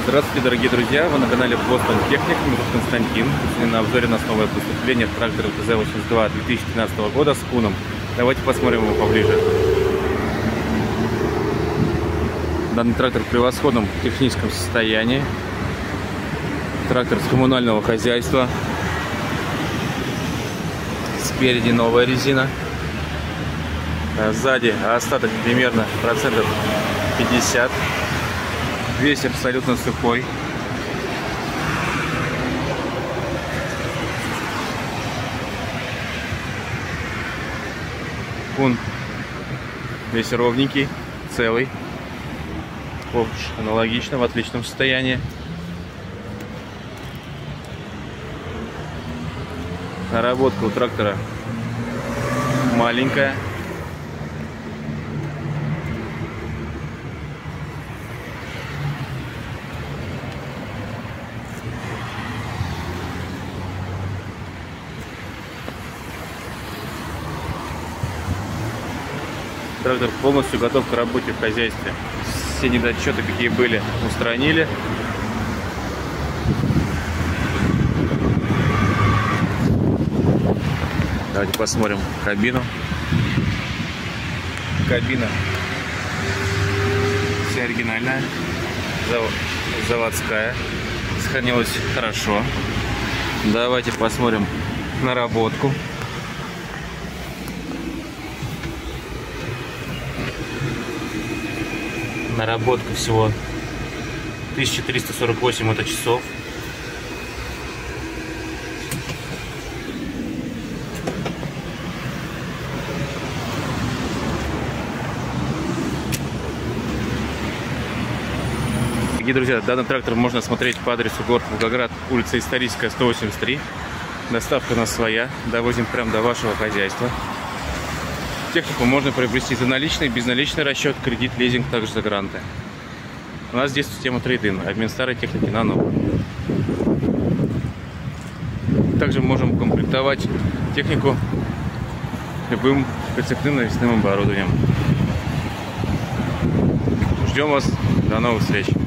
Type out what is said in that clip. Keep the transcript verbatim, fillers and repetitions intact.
Здравствуйте, дорогие друзья! Вы на канале Boston Technic. Меня зовут Константин. Сегодня на обзоре у нас новое поступление трактора тэ зэ восемьдесят два две тысячи тринадцатого года с куном. Давайте посмотрим его поближе. Данный трактор в превосходном техническом состоянии. Трактор с коммунального хозяйства. Спереди новая резина. Сзади остаток примерно процентов пятьдесят. Весь абсолютно сухой. Кун весь ровненький, целый. Ковш аналогично, в отличном состоянии. Наработка у трактора маленькая. Трактор полностью готов к работе в хозяйстве. Все недочеты, какие были, устранили. Давайте посмотрим кабину. Кабина вся оригинальная, заводская, сохранилась хорошо. Давайте посмотрим наработку. Наработка всего тысяча триста сорок восемь моточасов. Дорогие друзья, данный трактор можно смотреть по адресу город Волгоград, улица Историческая, сто восемьдесят три. Доставка у нас своя, довозим прямо до вашего хозяйства. Технику можно приобрести за наличный, безналичный расчет, кредит, лизинг, также за гранты. У нас здесь система трейд-ин, обмен старой техники на новую. Также можем комплектовать технику любым прицепным навесным оборудованием. Ждем вас, до новых встреч!